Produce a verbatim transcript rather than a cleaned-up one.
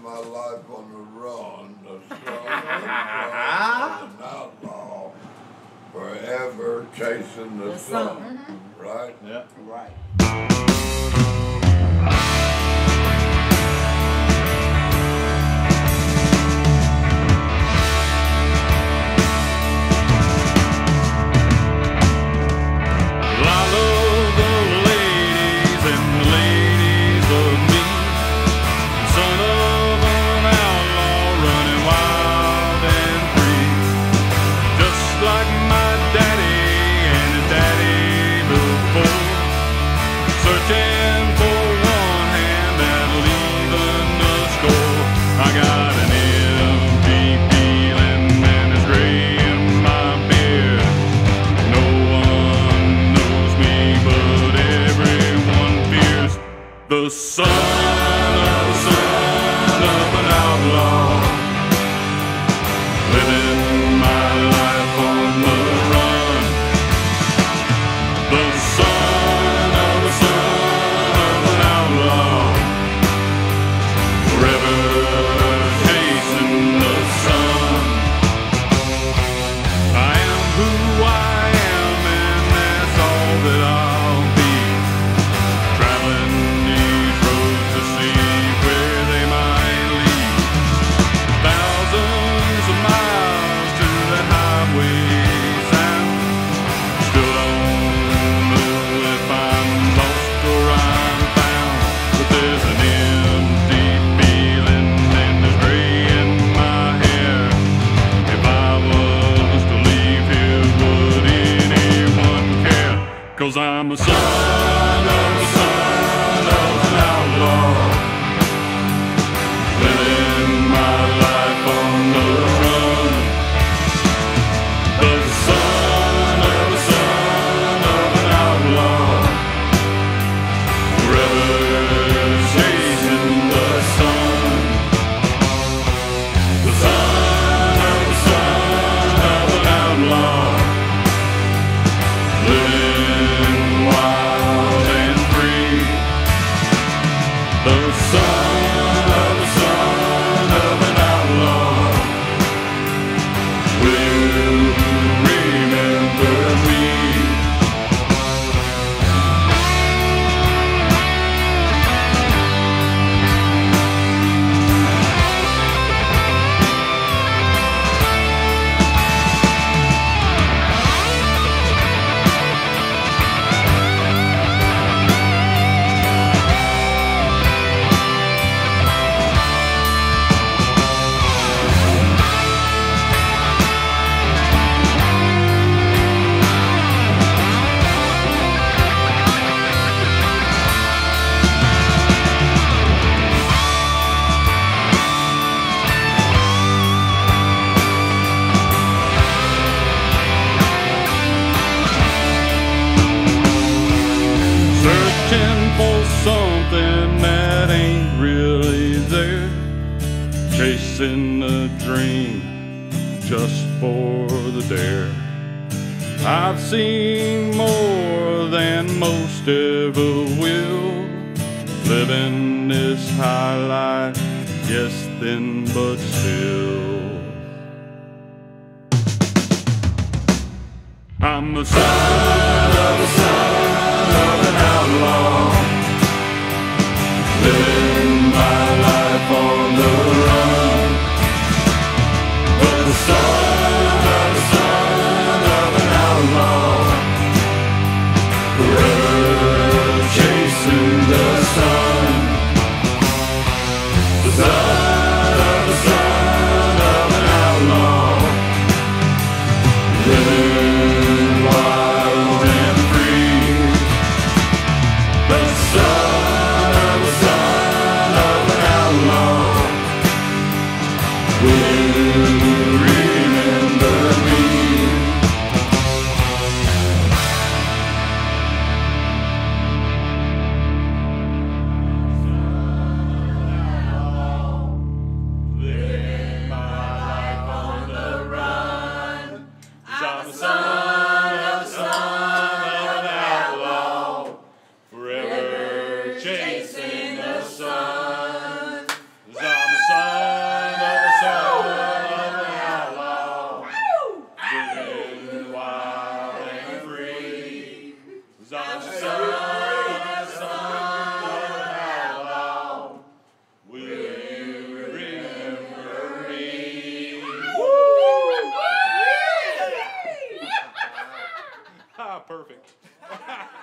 my life on the run, the son of an outlaw, forever chasing the, the sun. sun. Mm-hmm. Right? Yeah. Right. The son of, son of an outlaw, living my life on the run. The son of a son of an outlaw, forever chasing the sun. I am who I am, and that's all that I'll be. Traveling cause I'm a son of a son of an outlaw, living my life on the run. The son of a son of an outlaw, forever chasing the sun. The son of a son of an outlaw, living wild and free. The son of a son of an outlaw will remember me. Something that ain't really there, chasing a dream just for the dare. I've seen more than most ever will, living this high life, yes then but still. I'm the son of a son of an outlaw, living my life on the run. But the son of a son of an outlaw, forever chasing the sun. The son of a son of an outlaw, living wild and free. The son will remember me. Ah, perfect.